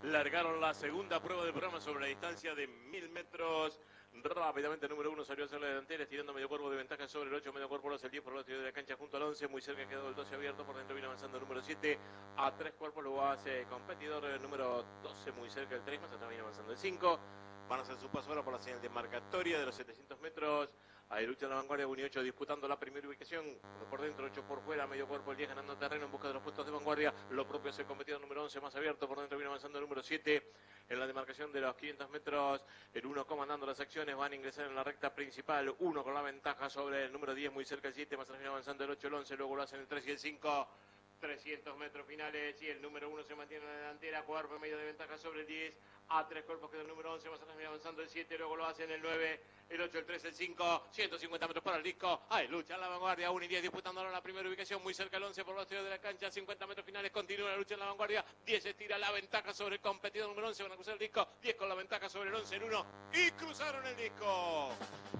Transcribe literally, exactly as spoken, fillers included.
largaron la segunda prueba del programa sobre la distancia de mil metros. Rápidamente el número uno salió a hacer la delantera, estirando medio cuerpo de ventaja sobre el ocho, medio cuerpo los el diez por el otro de la cancha junto al once, muy cerca quedó el doce abierto, por dentro viene avanzando el número siete, a tres cuerpos lo hace competidor el número doce, muy cerca el tres, más atrás viene avanzando el cinco. Van a hacer su paso ahora por la señal de marcatoria de los setecientos metros. Ahí lucha en la vanguardia, uno y ocho disputando la primera ubicación. uno por dentro, ocho por fuera, medio cuerpo el diez ganando terreno en busca de los puestos de vanguardia. Lo propio es el competidor número once más abierto, por dentro viene avanzando el número siete. En la demarcación de los quinientos metros, el uno comandando las acciones, van a ingresar en la recta principal. uno con la ventaja sobre el número diez, muy cerca el siete, más atrás viene avanzando el ocho, el once, luego lo hacen el tres y el cinco. trescientos metros finales y el número uno se mantiene en la delantera, cuerpo medio de ventaja sobre el diez, a tres cuerpos queda el número once, más atrás viene avanzando el siete, luego lo hacen el nueve, el ocho, el tres, el cinco, ciento cincuenta metros para el disco, ahí lucha en la vanguardia, uno y diez disputando ahora la primera ubicación, muy cerca el once por los tiros de la cancha, cincuenta metros finales, continúa la lucha en la vanguardia, diez estira la ventaja sobre el competidor número once, van a cruzar el disco, diez con la ventaja sobre el once, el uno, y cruzaron el disco.